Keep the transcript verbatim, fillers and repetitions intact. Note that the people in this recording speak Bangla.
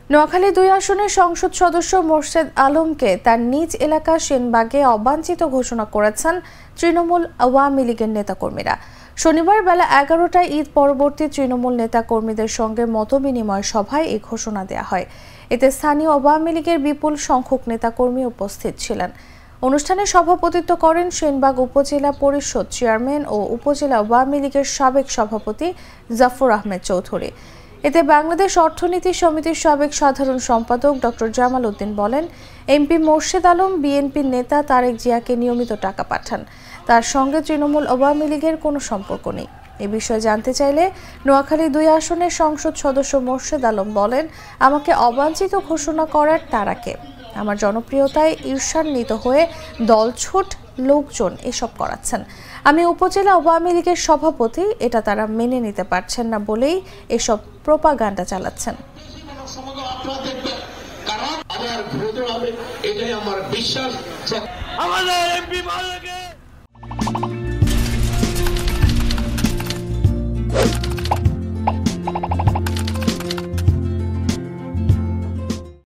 নোয়াখালী দুই আসনের সংসদ সদস্য মোর্শেদ আলমকে তার নিজ এলাকা সেনবাগে অবাঞ্ছিত ঘোষণা করেছেন তৃণমূল আওয়ামী লীগের নেতাকর্মীরা। শনিবার বেলা এগারোটায় ঈদ পরবর্তী তৃণমূল নেতাকর্মীদের সঙ্গে মতবিনিময় সভায় এই ঘোষণা দেওয়া হয়। এতে স্থানীয় আওয়ামী লীগের বিপুল সংখ্যক নেতাকর্মী উপস্থিত ছিলেন। অনুষ্ঠানে সভাপতিত্ব করেন সেনবাগ উপজেলা পরিষদ চেয়ারম্যান ও উপজেলা আওয়ামী লীগের সাবেক সভাপতি জাফর আহমেদ চৌধুরী। এতে বাংলাদেশ অর্থনীতি সমিতির সাবেক সাধারণ সম্পাদক ডক্টর জামাল উদ্দিন বলেন, এমপি মোর্শেদ আলম বিএনপির নেতা তারেক জিয়াকে নিয়মিত টাকা পাঠান, তার সঙ্গে তৃণমূল আওয়ামী লীগের কোনো সম্পর্ক নেই। এ বিষয়ে জানতে চাইলে নোয়াখালী দুই আসনের সংসদ সদস্য মোর্শেদ আলম বলেন, আমাকে অবাঞ্ছিত ঘোষণা করার তারাকে আমার জনপ্রিয়তায় ঈর্ষান্বিত হয়ে দলছুট লোকজন এসব করাচ্ছেন। আমি উপজেলা আওয়ামী লীগের সভাপতি, এটা তারা মেনে নিতে পারছেন না বলেই এসব প্রোপাগান্ডা চালাচ্ছেন। আমার বিশ্বাস আমাদের এমপি